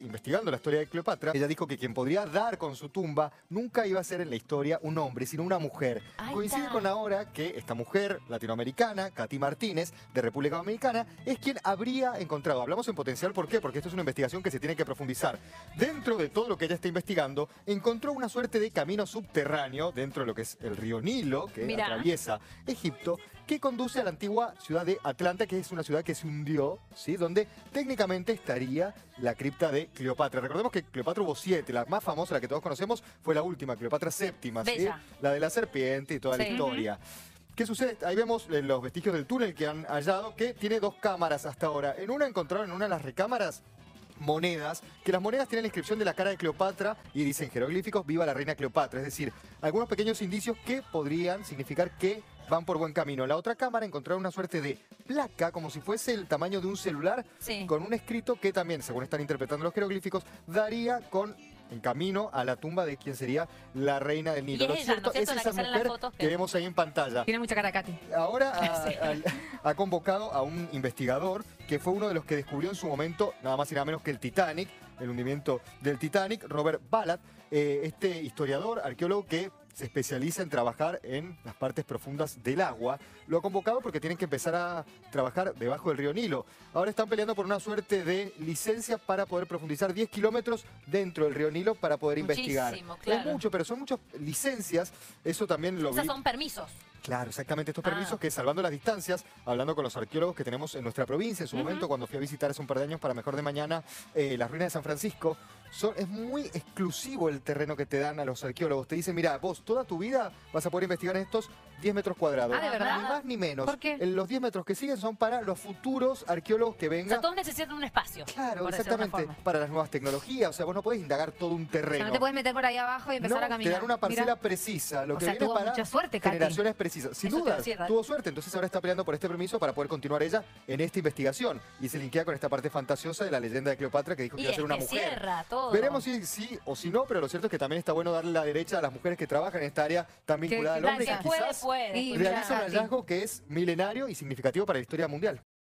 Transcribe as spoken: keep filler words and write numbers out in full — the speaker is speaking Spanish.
investigando la historia de Cleopatra, ella dijo que quien podría dar con su tumba nunca iba a ser en la historia un hombre, sino una mujer. Ahí Coincide está. con ahora que esta mujer latinoamericana, Katy Martínez, de República Dominicana, es quien habría encontrado. Hablamos en potencial, ¿por qué? Porque esto es una investigación que se tiene que profundizar. Dentro de todo lo que ella está investigando, encontró una suerte de camino subterráneo dentro de lo que es el río Nilo, que Mirá. atraviesa Egipto, que conduce a la antigua ciudad de Atlanta, que es una ciudad que se hundió, ¿sí? Donde técnicamente estaría la cripta de Cleopatra. Recordemos que Cleopatra hubo siete, la más famosa, la que todos conocemos, fue la última, Cleopatra séptima, ¿sí? Bella. La de la serpiente y toda la Sí. historia. ¿Qué sucede? Ahí vemos eh, los vestigios del túnel que han hallado, que tiene dos cámaras hasta ahora. En una encontraron, en una de las recámaras, monedas, que las monedas tienen la inscripción de la cara de Cleopatra y dicen jeroglíficos, viva la reina Cleopatra. Es decir, algunos pequeños indicios que podrían significar que van por buen camino. En la otra cámara encontraron una suerte de placa, como si fuese el tamaño de un celular, Sí. con un escrito que también, según están interpretando los jeroglíficos, daría con en camino a la tumba de quien sería la reina del Nilo. Y es Lo ella, cierto ¿no es cierto? es La que esa sale en las mujer fotos que que- vemos ahí en pantalla. Tiene mucha cara, Katy. Ahora ha, Sí. ha- ha convocado a un investigador que fue uno de los que descubrió en su momento nada más y nada menos que el Titanic, el hundimiento del Titanic, Robert Ballard, eh, este historiador, arqueólogo que se especializa en trabajar en las partes profundas del agua. Lo ha convocado porque tienen que empezar a trabajar debajo del río Nilo. Ahora están peleando por una suerte de licencia para poder profundizar diez kilómetros dentro del río Nilo para poder investigar. Muchísimo, claro. Es mucho, pero son muchas licencias. Eso también lo Esas vi. son permisos. Claro, exactamente. Estos Ah. permisos que, salvando las distancias, hablando con los arqueólogos que tenemos en nuestra provincia, en su Ujú. momento, cuando fui a visitar hace un par de años para Mejor de Mañana, eh, las ruinas de San Francisco, son, es muy exclusivo el terreno que te dan a los arqueólogos. Te dicen, mira, vos toda tu vida vas a poder investigar en estos diez metros cuadrados. Ah, ¿de verdad? Ni más ni menos. ¿Por qué? En los diez metros que siguen son para los futuros arqueólogos que O vengan. sea, todos necesitan un espacio. Claro, por decirlo de una exactamente. forma. Para las nuevas tecnologías. O sea, vos no podés indagar todo un O sea, terreno. no te puedes meter por ahí abajo y empezar No, a caminar. te dan una parcela Mira. precisa. Lo O que sea, viene tuvo para mucha suerte, Katy. generaciones precisas. Sin Eso te duda, decía, Dani. tuvo suerte. Entonces ahora está peleando por este permiso para poder continuar ella en esta investigación. Y se linkea con esta parte fantasiosa de la leyenda de Cleopatra que dijo que Y iba a es ser una que mujer. cierra todo. Veremos si sí o si no, pero lo cierto es que también está bueno darle la derecha a las mujeres que trabajan en esta área tan vinculada al que hombre y Que que puede, quizás puede. Y realiza un Katy. hallazgo que es milenario y significativo para la historia mundial.